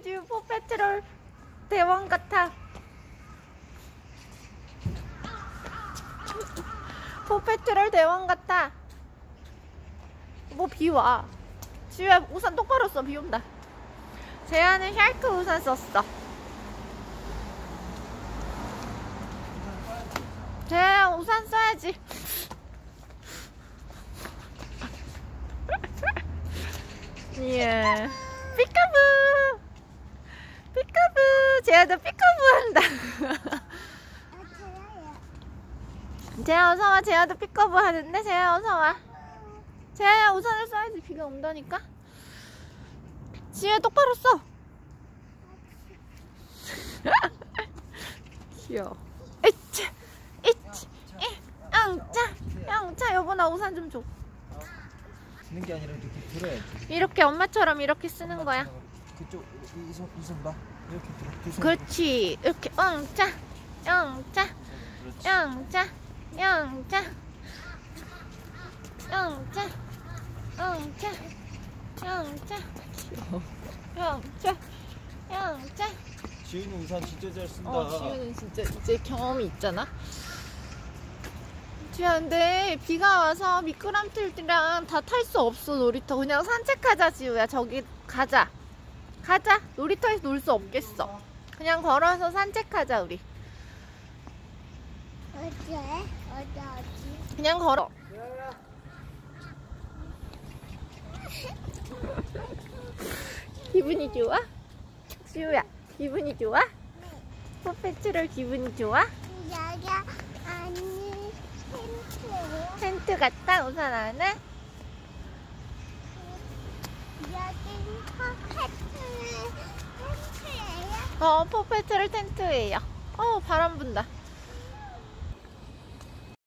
지우 포페트롤 대왕 같아. 포페트롤 대왕 같아. 뭐 비와. 지우야 우산 똑바로 써. 비 온다. 재현은 샬크 우산 썼어. 재현 우산 써야지. 예. 피카부. 피카부. 재현도 피카부 한다. 재현 어서와. 재현도 피카부 하는데. 재현 어서와. 재현아 우산을 써야지. 비가 온다니까. 지우야 똑바로 써. 귀여워. 에이치 에이치 영차 영차. 여보 나 우산 좀 줘. 드는 게 아니라 이렇게 들어야지. 이렇게 엄마처럼 이렇게 쓰는 거야. 그쪽 이손 봐. 이렇게 들어. 두 손. 그렇지. 이렇게 영차 영차 그렇지. 영차 영차 영차 영차 영차 귀여워. 영차 영차. 지우는 우산 진짜 잘 쓴다. 지우는 진짜 이제 경험이 있잖아. 지우야 근데 비가 와서 미끄럼틀이랑 다 탈 수 없어. 놀이터 그냥 산책하자. 지우야 저기 가자. 가자. 놀이터에서 놀 수 없겠어. 그냥 걸어서 산책하자 우리. 어디? 그냥 걸어. 기분이 좋아? 지우야 기분이 좋아? 포페트롤 기분이 좋아? 여기 안에 텐트예요. 텐트 같다 우산 안에? 여기 텐트예요. 포페트롤 텐트예요. 바람 분다.